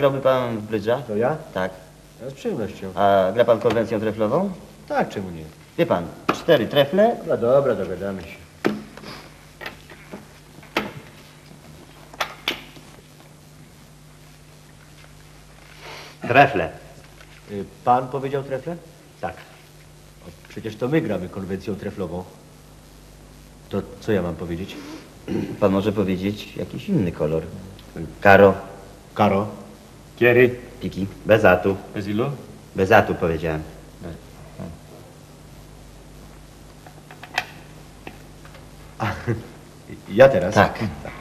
Grałby pan w brydża? To ja? Tak. Ja z przyjemnością. A gra pan konwencją treflową? Tak, czemu nie? Wie pan, 4 trefle. Dobra, dobra, dogadamy się. Trefle. Pan powiedział trefle? Tak. O, przecież to my gramy konwencją treflową. To co ja mam powiedzieć? Pan może powiedzieć jakiś inny kolor. Karo, Karo. Kiery. piki. Bez atu. Bez ilu? Bez atu powiedziałem. Ja teraz? Tak.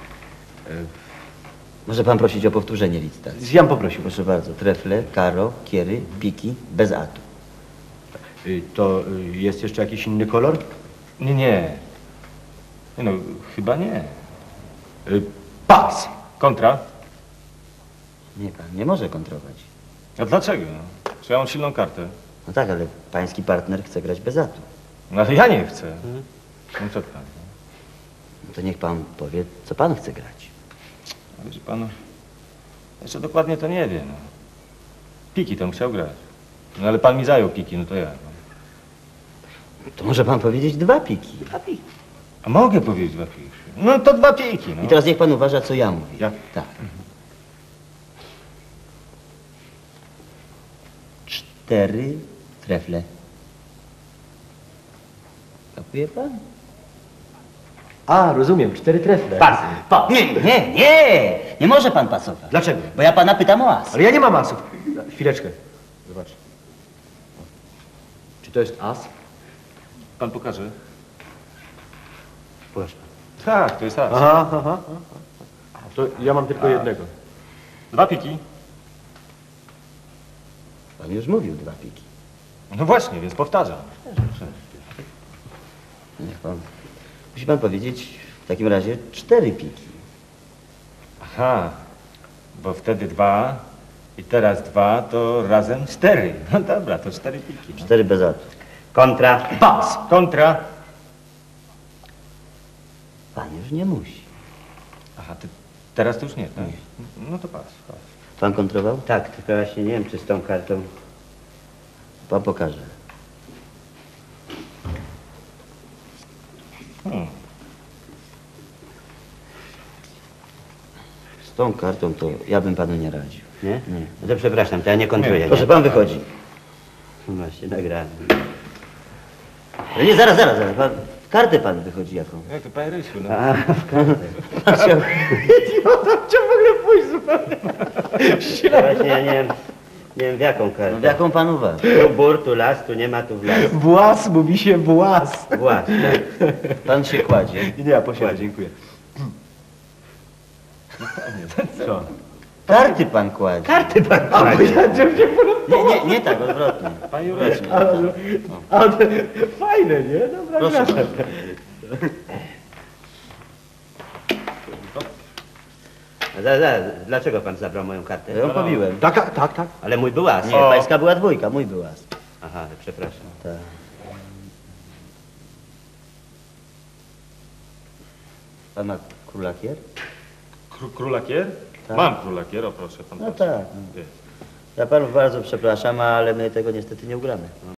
Może pan prosić o powtórzenie licytacji. Ja bym poprosił. Proszę bardzo, trefle, karo, kiery, piki, bez atu. To jest jeszcze jakiś inny kolor? Nie, nie. Nie no, chyba nie. Pas. Kontra? Nie, pan nie może kontrować. A dlaczego? Czy ja mam silną kartę? No tak, ale pański partner chce grać bez atu. No ale ja nie chcę. No co pan? No to niech pan powie, co pan chce grać. A widzi pan, jeszcze dokładnie to nie wie. No. Piki tam chciał grać. No ale pan mi zajął piki, no to ja. No. To może pan powiedzieć 2 piki. 2 piki. A mogę powiedzieć 2 piki. No to 2 piki, no. I teraz niech pan uważa, co ja mówię. Ja? Tak. 4 trefle. Kapuje pan? A, rozumiem, 4 trefle. Pas. Pas. Nie! Nie może pan pasować. Dlaczego? Bo ja pana pytam o as. Ale ja nie mam asów. Chwileczkę. Zobacz. Czy to jest as? Pan pokaże? Proszę. Tak, to jest as. Aha. To ja mam tylko jednego. 2 piki. Pan już mówił 2 piki. No właśnie, więc powtarzam. Niech pan... Musi pan powiedzieć w takim razie 4 piki. Aha, bo wtedy 2 i teraz 2 to razem 4. No dobra, to 4 piki. 4 bez atu. Kontra. Pas. Kontra. Pan już nie musi. Aha, teraz to już nie, tak? No to pas. Pan kontrował? Tak, tylko właśnie nie wiem, czy z tą kartą. Pan pokaże. Z tą kartą to ja bym panu nie radził. Nie? Nie. No to przepraszam, to ja nie kontruję. Proszę, Nie? pan wychodzi. Właśnie, nagrałem. Ale nie, zaraz. Pan, kartę pan wychodzi jaką? Jak to panie Rysiu, no. A, Chciał w ogóle pójść zupełnie. właśnie ja nie wiem w jaką No, kartę. w jaką pan uważa? Tu bór, tu las, tu nie ma, tu w las. Włas, mówi się włas. Włas, tak. Pan się kładzie. Nie, ja posiedzę, dziękuję. Co? Karty pan kładzie. Karty pan A, bo kładzie. ja cię Nie tak, odwrotnie. Panie Jureczku. A, fajne, nie? Dobra, Proszę. gra. Dlaczego pan zabrał moją kartę? Ja ją pobiłem. Tak. Ale mój był as. Nie, pańska była 2, mój był as. Aha, przepraszam. Tak. Pan ma króla kier? Króla kier? Tak. Mam króla kier, o proszę pan. No patrzy. tak. Jest. Ja panów bardzo przepraszam, ale my tego niestety nie ugramy.